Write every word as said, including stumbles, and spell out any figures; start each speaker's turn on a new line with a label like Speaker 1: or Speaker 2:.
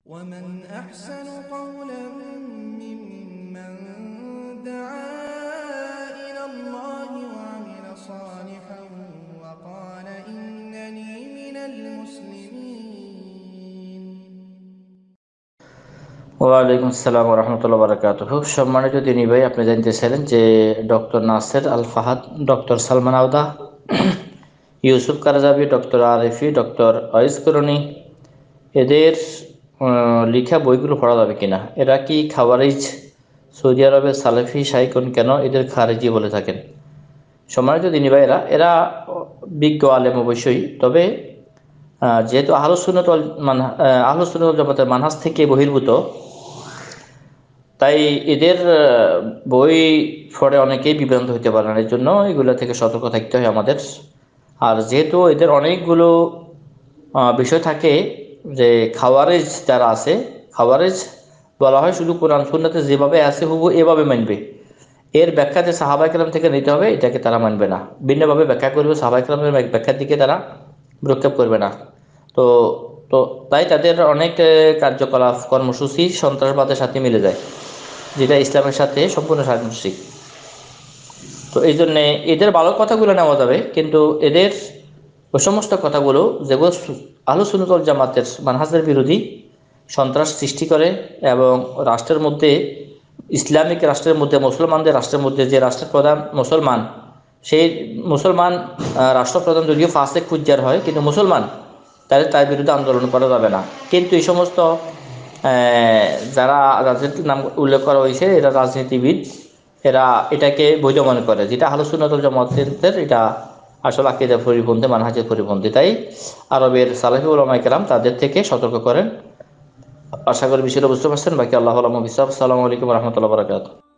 Speaker 1: ومن أحسن قولا ممن دعا إلى الله وعمل صالحا وقال إنني من المسلمين।
Speaker 2: ওয়ালাইকুম আসসালাম রহমতুল্লাহ বারাকাতুহু। সম্মানিত দিনী ভাই, আপনি জানতেছিলেন যে doctor Nasser al Fahad, doctor Salman Ouda, Yusuf Qaradawi, doctor Arifi, doctor Uwais Qarni, এদের লিখা বইগুলো পড়া যাবে কিনা? এরা কি খাওয়ারিজ? সৌদি আরবের সালেফি শাইকুন কেন এদের খারিজি বলে থাকেন? সম্মানিত দিনী ভাই, এরা এরা বিজ্ঞ আলেম অবশ্যই, তবে যেহেতু আহলুস সুন্নাত ওয়াল মান আহলুস সুন্নাত ওয়াল জামাতের মানহাজ থেকে বহির্ভূত, তাই এদের বই পড়ে অনেকেই বিভ্রান্ত হতে পারেন। এর জন্য এগুলো থেকে সতর্ক থাকতে হয় আমাদের। আর যেহেতু এদের অনেকগুলো বিষয় থাকে, যে খাওয়ারেজ যারা আছে, খাওয়ারেজ বলা হয় শুধু কোরআন সুন্নাতে যেভাবে আছে হুবহু এভাবে মানবে, এর ব্যাখ্যা যে সাহাবায়ে কেরাম থেকে নিতে হবে এটাকে তারা মানবে না, ভিন্নভাবে ব্যাখ্যা করবে, সাহাবায়ে কেরামের ব্যাখ্যার দিকে তারা ভ্রুক্ষেপ করবে না। তো তো তাই তাদের অনেক কার্যকলাপ কর্মসূচি সন্ত্রাসবাদের সাথে মিলে যায়, যেটা ইসলামের সাথে সম্পূর্ণ সাংঘর্ষিক। তো এই জন্যে এদের ভালো কথাগুলো নেওয়া যাবে, কিন্তু এদের ওই সমস্ত কথাগুলো যেগুলো আহলুস সুন্নাত ওয়াল জামাতের মানহাজের বিরোধী, সন্ত্রাস সৃষ্টি করে এবং রাষ্ট্রের মধ্যে, ইসলামিক রাষ্ট্রের মধ্যে, মুসলমানদের রাষ্ট্রের মধ্যে, যে রাষ্ট্রের প্রধান মুসলমান, সেই মুসলমান রাষ্ট্রপ্রধান যদিও ফাসেক ফুজ্জার হয়, কিন্তু মুসলমান, তাহলে তার বিরুদ্ধে আন্দোলন করা যাবে না। কিন্তু এই সমস্ত যারা রাজনীতির নাম উল্লেখ করা হয়েছে, এরা রাজনীতিবিদ, এরা এটাকে বৈধ মনে করে, যেটা আহলুস সুন্নাত ওয়াল জামাতের এটা আসলে আকীদার পরিপন্থী, মানহাজের পরিপন্থী। তাই আরবের সালেফি উলামায়ে কেরাম তাদের থেকে সতর্ক করেন। আশা করি বিষয়টা বুঝতে পারছেন। বাকি আল্লাহ আলাম। আসসালামু আলাইকুম রহমতুল্লাহ বারাকাতুহু।